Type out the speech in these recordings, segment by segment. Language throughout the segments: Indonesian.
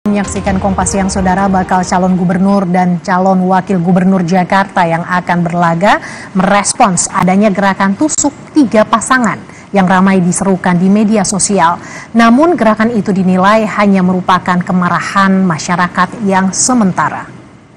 Menyaksikan Kompas Siang, Saudara. Bakal calon gubernur dan calon wakil gubernur Jakarta yang akan berlaga merespons adanya gerakan tusuk 3 pasangan yang ramai diserukan di media sosial. Namun gerakan itu dinilai hanya merupakan kemarahan masyarakat yang sementara.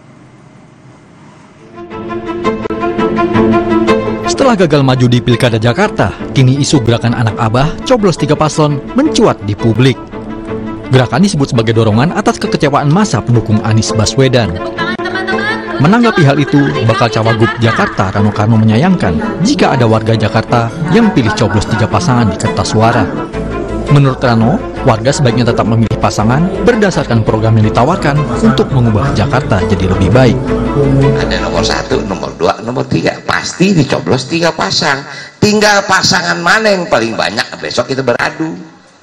Setelah gagal maju di Pilkada Jakarta, kini isu gerakan anak abah coblos 3 paslon mencuat di publik. Gerakan disebut sebagai dorongan atas kekecewaan massa pendukung Anies Baswedan. Menanggapi hal itu, bakal Cawagup Jakarta Rano Karno menyayangkan jika ada warga Jakarta yang pilih coblos 3 pasangan di kertas suara. Menurut Rano, warga sebaiknya tetap memilih pasangan berdasarkan program yang ditawarkan untuk mengubah Jakarta jadi lebih baik. Ada nomor 1, nomor 2, nomor 3, pasti dicoblos 3 pasang. Tinggal pasangan mana yang paling banyak, besok kita beradu.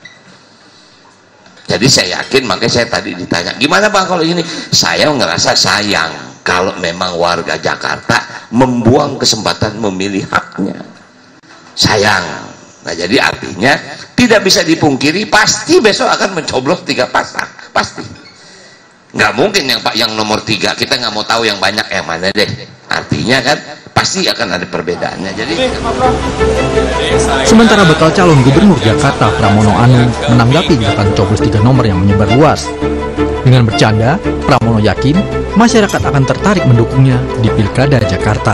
Jadi saya yakin, makanya saya tadi ditanya, gimana Bang kalau ini? Saya ngerasa sayang kalau memang warga Jakarta membuang kesempatan memilih haknya. Sayang. Nah, jadi artinya tidak bisa dipungkiri, pasti besok akan mencoblos 3 pasang. Pasti. Nggak mungkin yang nomor 3, kita nggak mau tahu yang banyak yang mana deh. Artinya kan pasti akan ada perbedaannya. Jadi sementara bakal calon gubernur Jakarta Pramono Anung menanggapi gerakan coblos 3 nomor yang menyebar luas. Dengan bercanda, Pramono yakin masyarakat akan tertarik mendukungnya di Pilkada Jakarta.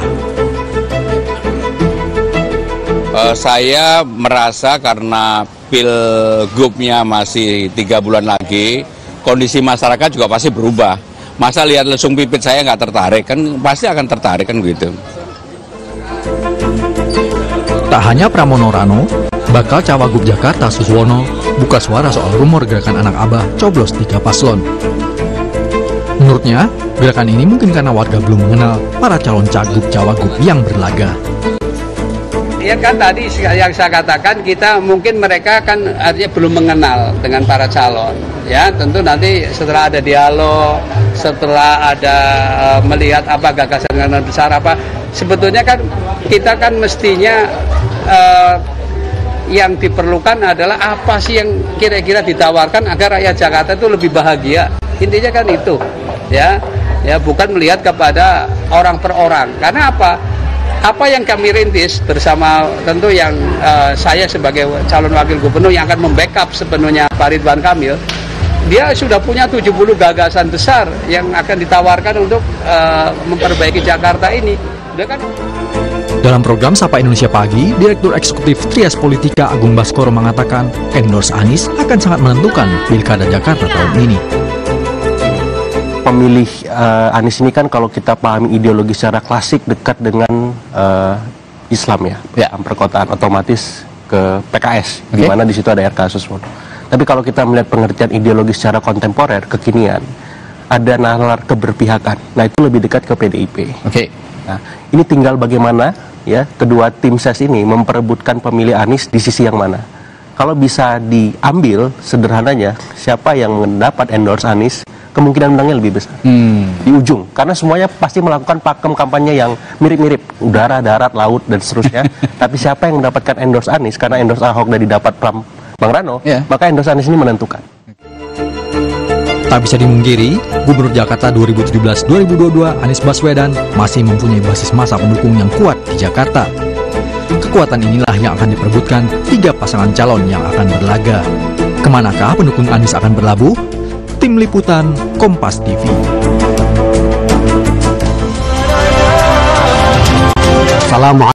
Saya merasa karena pilgubnya masih 3 bulan lagi, kondisi masyarakat juga pasti berubah. Masa lihat lesung pipit saya nggak tertarik, kan pasti akan tertarik kan gitu. Tak hanya Pramono Rano, bakal Cawagup Jakarta Suswono buka suara soal rumor gerakan anak abah coblos 3 paslon. Menurutnya, gerakan ini mungkin karena warga belum mengenal para calon cagup-cawagup yang berlaga. Ya kan tadi yang saya katakan, kita mungkin mereka kan artinya belum mengenal dengan para calon. Ya tentu nanti setelah ada dialog, setelah ada melihat apa gagasan besar apa, sebetulnya kan kita kan mestinya yang diperlukan adalah apa sih yang kira-kira ditawarkan agar rakyat Jakarta itu lebih bahagia. Intinya kan itu, ya bukan melihat kepada orang per orang. Karena apa yang kami rintis bersama tentu yang saya sebagai calon wakil gubernur yang akan membackup sepenuhnya Pak Ridwan Kamil, dia sudah punya 70 gagasan besar yang akan ditawarkan untuk memperbaiki Jakarta ini. Dalam program Sapa Indonesia Pagi, Direktur Eksekutif Trias Politika Agung Baskoro mengatakan endorse Anies akan sangat menentukan Pilkada Jakarta tahun ini. Pemilih Anies ini kan kalau kita pahami ideologi secara klasik dekat dengan Islam ya, perkotaan otomatis ke PKS, di mana di situ ada RK Suswono. Tapi kalau kita melihat pengertian ideologi secara kontemporer, kekinian, ada nalar keberpihakan. Nah itu lebih dekat ke PDIP. Nah ini tinggal bagaimana ya kedua tim ses ini memperebutkan pemilih Anies di sisi yang mana. Kalau bisa diambil sederhananya, siapa yang mendapat endorse Anies, kemungkinan menangnya lebih besar di ujung. Karena semuanya pasti melakukan pakem kampanye yang mirip-mirip, udara, darat, laut, dan seterusnya. Tapi siapa yang mendapatkan endorse Anies, karena endorse Ahok dari dapat Bang Rano, maka endorse Anies ini menentukan. Tak bisa dimungkiri, Gubernur Jakarta 2017-2022 Anies Baswedan masih mempunyai basis massa pendukung yang kuat di Jakarta. Kekuatan inilah yang akan diperebutkan 3 pasangan calon yang akan berlaga. Kemanakah pendukung Anies akan berlabuh? Tim Liputan Kompas TV. Assalamualaikum.